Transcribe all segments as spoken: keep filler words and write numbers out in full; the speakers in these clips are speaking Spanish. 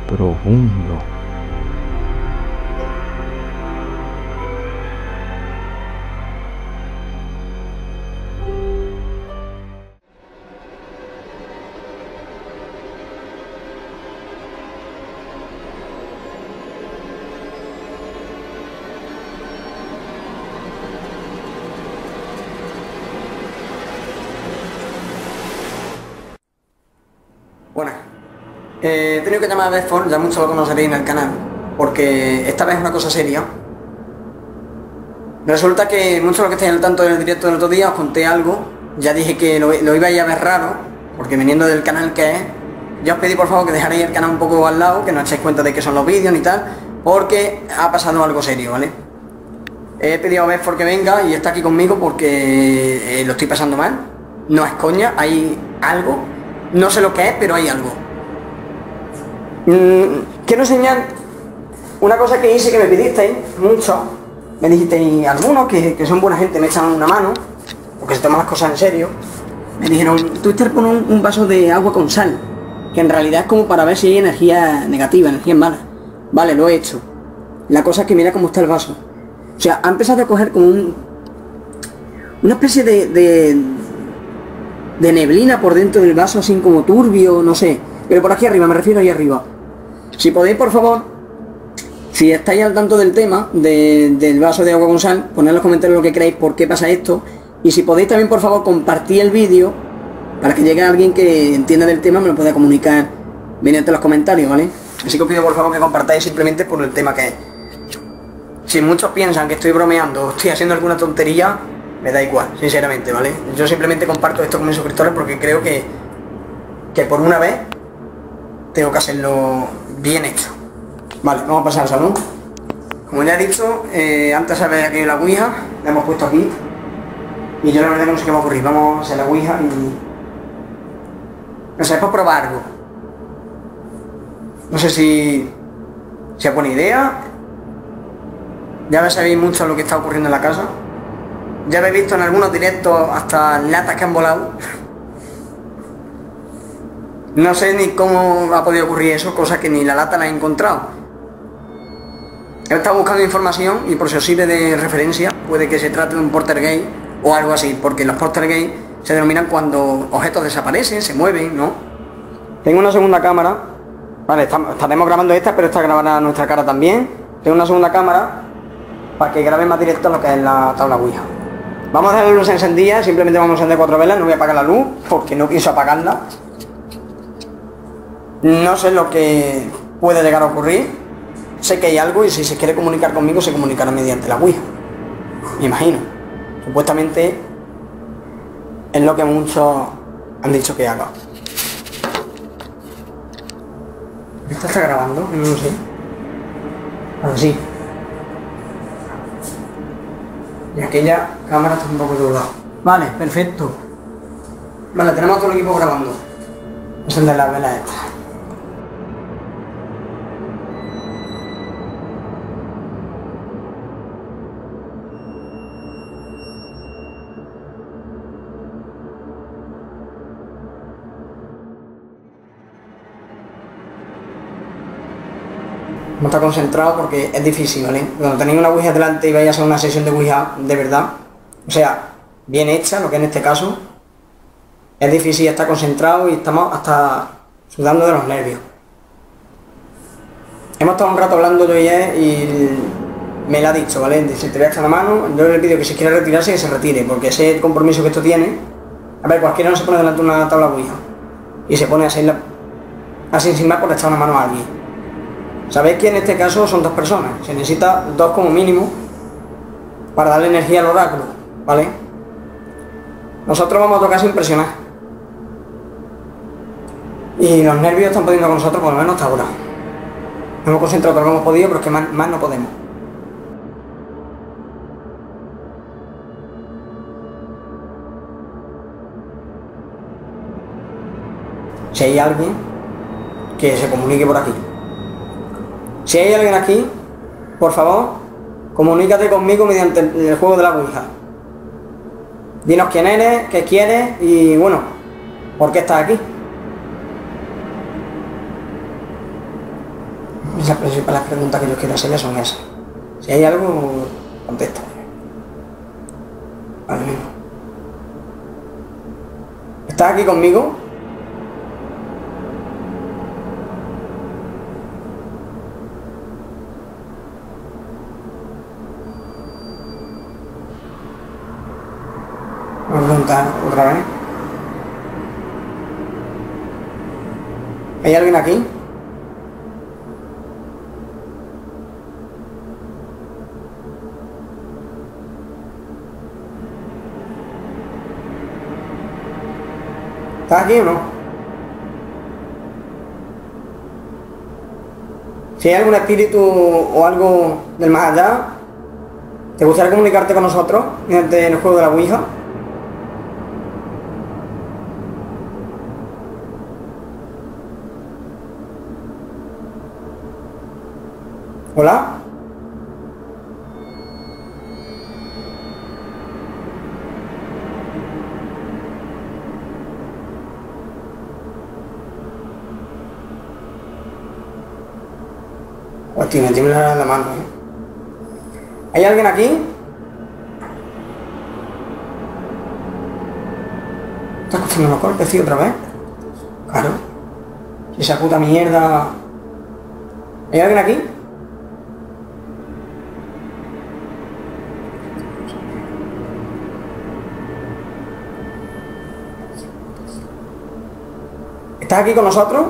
profundo. Bueno, eh, he tenido que llamar a Bedford, ya muchos lo conoceréis en el canal, porque esta vez es una cosa seria. Resulta que muchos de los que estáis al tanto del directo del otro día os conté algo, ya dije que lo, lo ibais a ver raro, porque viniendo del canal que es, ya os pedí por favor que dejaréis el canal un poco al lado, que no echéis cuenta de que son los vídeos ni tal, porque ha pasado algo serio, ¿vale? He pedido a Bedford que venga y está aquí conmigo porque eh, lo estoy pasando mal, no es coña, hay algo. No sé lo que es, pero hay algo. Mm, quiero enseñar una cosa que hice que me pedisteis mucho. Me dijisteis algunos que, que son buena gente, me echan una mano, porque se toman las cosas en serio. Me dijeron, Twitter pone un, un vaso de agua con sal, que en realidad es como para ver si hay energía negativa, energía mala. Vale, lo he hecho. La cosa es que mira cómo está el vaso. O sea, ha empezado a coger como un, una especie de... de de neblina por dentro del vaso, así como turbio, no sé, pero por aquí arriba, me refiero ahí arriba. Si podéis, por favor, si estáis al tanto del tema de, del vaso de agua con sal, poned en los comentarios lo que creéis, por qué pasa esto, y si podéis también, por favor, compartir el vídeo para que llegue alguien que entienda del tema, me lo pueda comunicar mediante los comentarios, ¿vale? Así que os pido por favor que compartáis simplemente por el tema que es. Si muchos piensan que estoy bromeando o estoy haciendo alguna tontería, me da igual, sinceramente, ¿vale? Yo simplemente comparto esto con mis suscriptores porque creo que, que por una vez tengo que hacerlo bien hecho. Vale, vamos a pasar al salón. Como ya he dicho, eh, antes de ver aquí la ouija, la hemos puesto aquí. Y yo la verdad que no sé qué va a ocurrir. Vamos a hacer la ouija y... no sé, es por probar algo. No sé si... si es buena idea. Ya sabéis mucho lo que está ocurriendo en la casa. Ya habéis visto en algunos directos hasta latas que han volado. No sé ni cómo ha podido ocurrir eso, cosa que ni la lata la he encontrado. He estado buscando información y por si os sirve de referencia, puede que se trate de un poltergeist o algo así, porque los poltergeist se denominan cuando objetos desaparecen, se mueven, ¿no? Tengo una segunda cámara. Vale, estamos, estaremos grabando esta, pero esta grabará nuestra cara también. Tengo una segunda cámara para que grabe más directo lo que es la tabla ouija. Vamos a dejar la luz encendida, simplemente vamos a encender cuatro velas, no voy a apagar la luz porque no pienso apagarla. No sé lo que puede llegar a ocurrir, sé que hay algo y si se quiere comunicar conmigo se comunicará mediante la ouija. Me imagino. Supuestamente es lo que muchos han dicho que haga. ¿Esta está grabando? No lo sé. Ahora sí. Y aquella cámara está un poco doblada. Vale, perfecto. Vale, tenemos todo el equipo grabando. Encender las velas estas. No está concentrado porque es difícil, ¿vale? Cuando tenéis una ouija delante y vais a hacer una sesión de ouija de verdad, o sea, bien hecha, lo que en este caso, es difícil estar concentrado y estamos hasta sudando de los nervios. Hemos estado un rato hablando yo y él y me lo ha dicho, ¿vale? Dice, te voy a echar la mano, yo le pido que si quiere retirarse que se retire, porque sé el compromiso que esto tiene. A ver, cualquiera no se pone delante de una tabla ouija y se pone así, así sin más por echar una mano a alguien. Sabéis que en este caso son dos personas, se necesita dos como mínimo para darle energía al oráculo, ¿vale? Nosotros vamos a tocar sin presionar. Y los nervios están pudiendo con nosotros por lo menos hasta ahora. Nos hemos concentrado todo lo que hemos podido, pero es que más, más no podemos. Si hay alguien, que se comunique por aquí. Si hay alguien aquí, por favor, comunícate conmigo mediante el, el juego de la ouija. Dinos quién eres, qué quieres y bueno, ¿por qué estás aquí? Y las principales preguntas que yo quiero hacerle son esas. Si hay algo, contesta. Vale, mismo. ¿Estás aquí conmigo? Voy a preguntar otra vez. ¿Hay alguien aquí? ¿Estás aquí o no? Si hay algún espíritu o algo del más allá, ¿te gustaría comunicarte con nosotros mediante el juego de la Ouija? ¿Hola? Hostia, me tiembla la mano, ¿eh? ¿Hay alguien aquí? ¿Estás escuchando los golpes, sí, otra vez? Claro. Si esa puta mierda... ¿Hay alguien aquí? ¿Estás aquí con nosotros?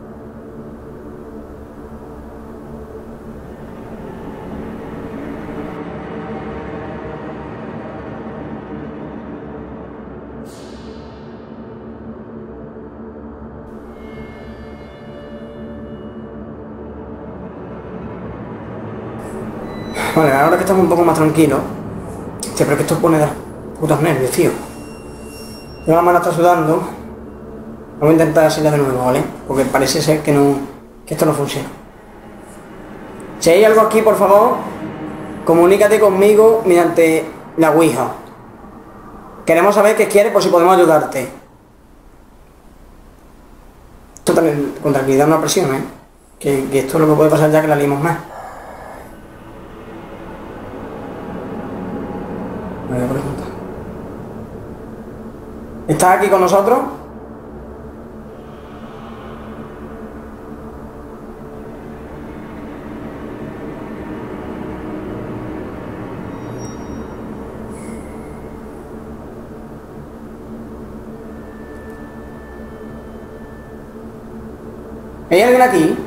Vale, ahora que estamos un poco más tranquilos. Hostia, pero que esto pone de putos nervios, tío. Yo la mano está sudando. Vamos a intentar hacerla de nuevo, ¿vale? Porque parece ser que no... que esto no funciona. Si hay algo aquí, por favor, comunícate conmigo mediante la Ouija. Queremos saber qué quieres por si podemos ayudarte. Esto también, con tranquilidad, no presión, ¿eh? Que, que esto es lo que puede pasar ya que la liemos más. Voy a preguntar. ¿Estás aquí con nosotros? ¿Hay alguien aquí?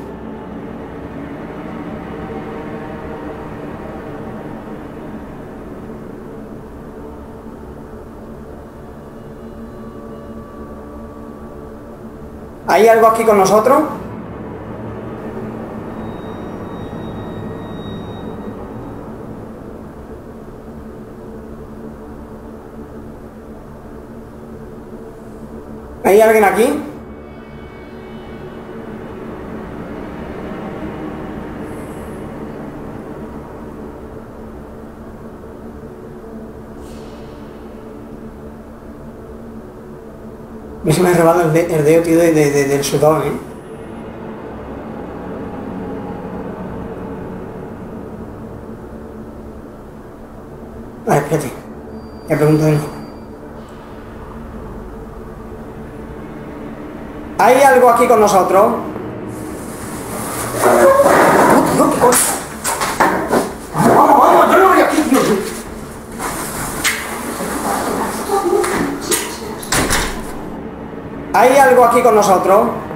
¿Hay algo aquí con nosotros? ¿Hay alguien aquí? A mí se me ha rebado el, de, el dedo, tío, de, de, de, del sudor, ¿eh? Vale, espérate. Te pregunto de nuevo. ¿Hay algo aquí con nosotros? Vamos, vamos, yo no voy aquí, tío. ¿Hay algo aquí con nosotros?